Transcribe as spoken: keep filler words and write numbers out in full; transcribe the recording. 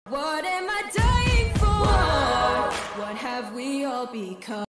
What am I dying for? What have we all become?